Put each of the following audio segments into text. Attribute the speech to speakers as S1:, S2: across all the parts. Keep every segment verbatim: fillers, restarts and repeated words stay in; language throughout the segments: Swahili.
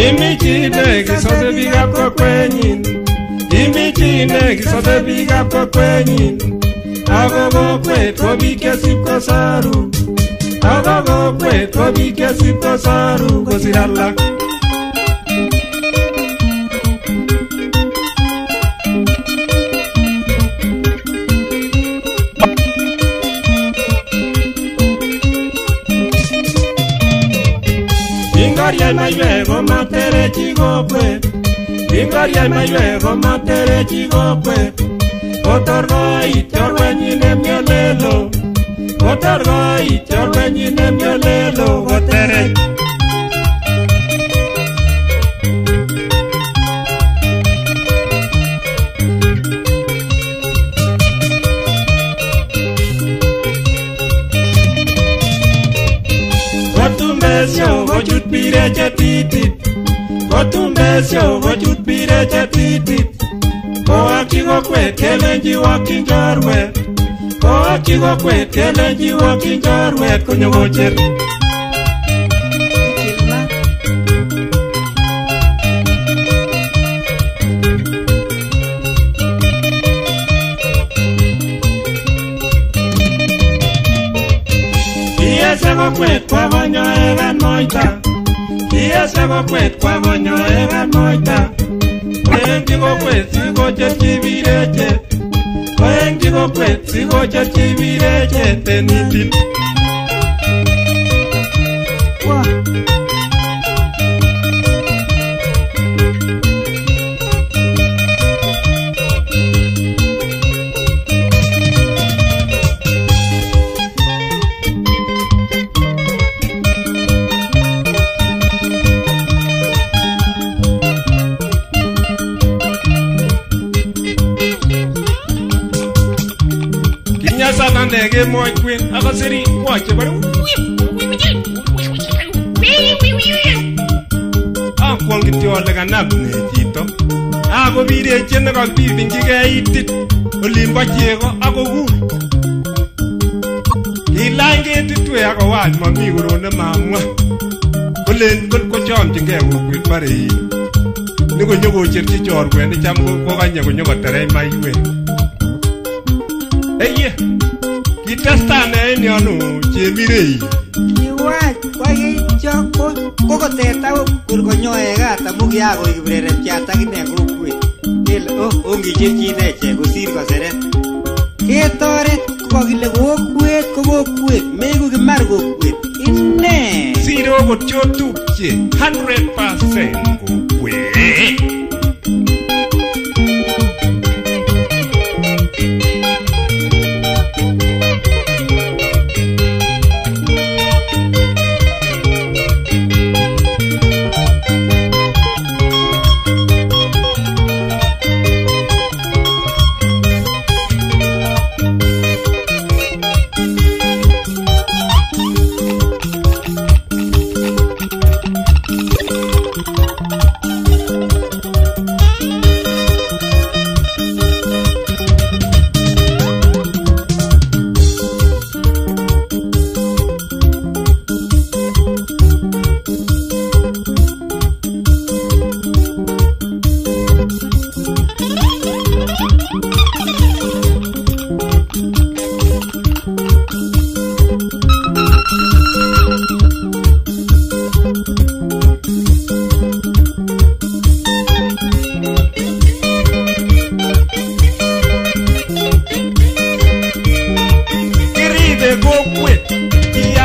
S1: Imichine kisote bigap kwa kwenyin. Imichine kisote bigap kwa kwenyin. Ako kokwet ko biik chesip kosoru. Ako kokwet ko biik chesip kosoru kosir alak. Ingorian maywek ko materechi kokwet. Ingorian maywek ko materechi kokwet. Kotorkoit chorwenyin nemyolelo. Kotorkoit chorwenyin nemyolelo koterech. Kotumbesyo kochut pire chetitit. Kotumbesyo kochut pire chetitit. Koakyi kokwet kelenji wakyin chorwet. Koakyi kokwet kelenji wakyin chorwet konyo kocher. Kiese kokwet kwa konyoekan moita. Kiese kokwet kwa konyoekan moita. Koengchi kokwet sikocherchi birechet. Koengchi kokwet sikocherchi birechet tenitit. Sana nege moy queen akasiri wache bari ah kwang kityo le kanap ne chito ako bire chene ka bibinji geitit olimbo chego ako gur ilange titwe ako wal mami korone mamwa kolen kol ko chomjinge kokwet bare ni ko nyogo cherchi chorwe ni cham ko kanye ko nyogo tere maiwe eye kitastane en yono chemirei
S2: iwach kwai choko koko teta kurkonyoe gata mugia ko ibrere chata kine kokwet el oh ongi chechine che kosir koseret ketore ko kile kokwet ko kokwet meku kimar kokwet inne
S1: zero ko chotupche one hundred percent kokwet.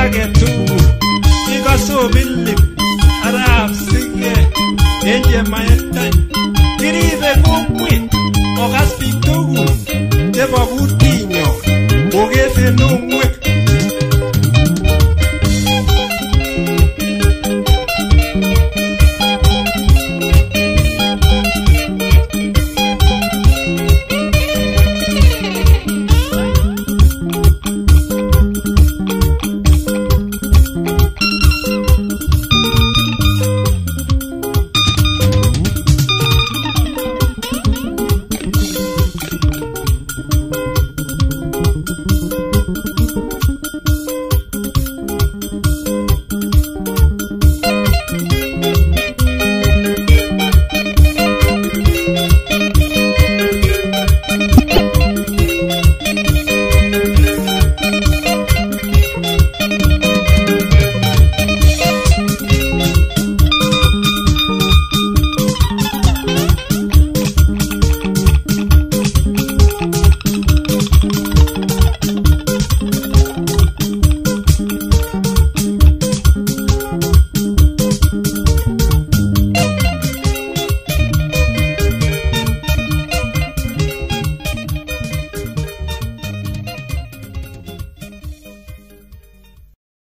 S1: So Billy, Arab, Sige, Enje, my